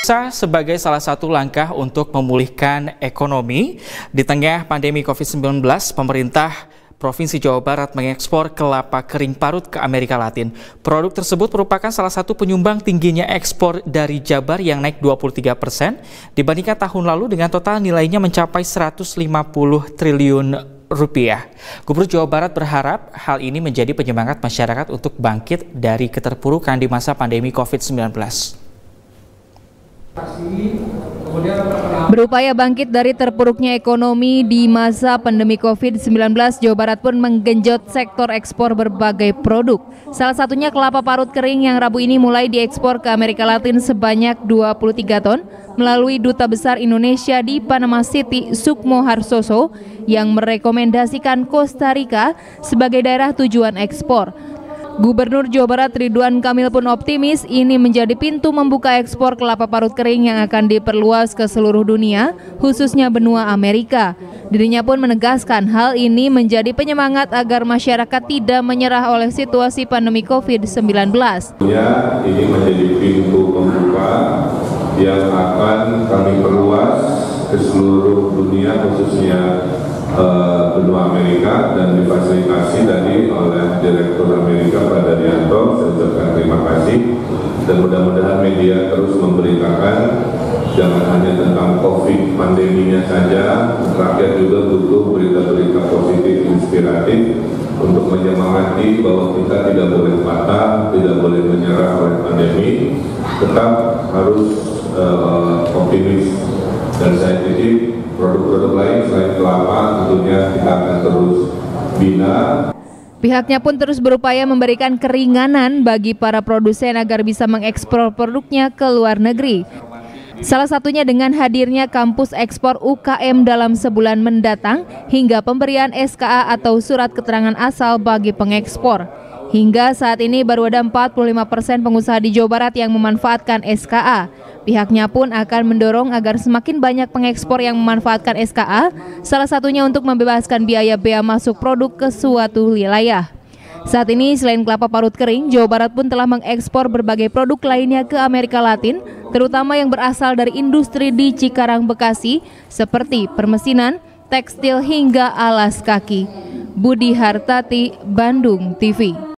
Pemirsa, sebagai salah satu langkah untuk memulihkan ekonomi di tengah pandemi COVID-19, pemerintah Provinsi Jawa Barat mengekspor kelapa kering parut ke Amerika Latin. Produk tersebut merupakan salah satu penyumbang tingginya ekspor dari Jabar yang naik 23% dibandingkan tahun lalu dengan total nilainya mencapai 150 triliun rupiah. Gubernur Jawa Barat berharap hal ini menjadi penyemangat masyarakat untuk bangkit dari keterpurukan di masa pandemi COVID-19. Berupaya bangkit dari terpuruknya ekonomi di masa pandemi COVID-19, Jawa Barat pun menggenjot sektor ekspor berbagai produk. Salah satunya kelapa parut kering yang Rabu ini mulai diekspor ke Amerika Latin sebanyak 23 ton melalui Duta Besar Indonesia di Panama City, Sukmo Harsoso, yang merekomendasikan Costa Rica sebagai daerah tujuan ekspor. Gubernur Jawa Barat Ridwan Kamil pun optimis ini menjadi pintu membuka ekspor kelapa parut kering yang akan diperluas ke seluruh dunia, khususnya benua Amerika. Dirinya pun menegaskan hal ini menjadi penyemangat agar masyarakat tidak menyerah oleh situasi pandemi COVID-19. Ini menjadi pintu pembuka yang akan kami perluas ke seluruh dunia, khususnya benua Amerika, dan difasilitasi tadi oleh Direktur Amerika Pak Daryanto. Saya ucapkan terima kasih, dan mudah-mudahan media terus memberitakan jangan hanya tentang COVID pandeminya saja, rakyat juga butuh berita-berita positif, inspiratif untuk menyemangati bahwa kita tidak boleh patah, tidak boleh menyerah oleh pandemi, tetap harus optimis. Dan saya titip produk-produk lain selain kelapa tentunya kita akan terus bina. Pihaknya pun terus berupaya memberikan keringanan bagi para produsen agar bisa mengekspor produknya ke luar negeri. Salah satunya dengan hadirnya kampus ekspor UKM dalam sebulan mendatang hingga pemberian SKA atau surat keterangan asal bagi pengekspor. Hingga saat ini baru ada 45% pengusaha di Jawa Barat yang memanfaatkan SKA. Pihaknya pun akan mendorong agar semakin banyak pengekspor yang memanfaatkan SKA, salah satunya untuk membebaskan biaya bea masuk produk ke suatu wilayah. Saat ini selain kelapa parut kering, Jawa Barat pun telah mengekspor berbagai produk lainnya ke Amerika Latin, terutama yang berasal dari industri di Cikarang, Bekasi, seperti permesinan, tekstil hingga alas kaki. Budi Hartati, Bandung TV.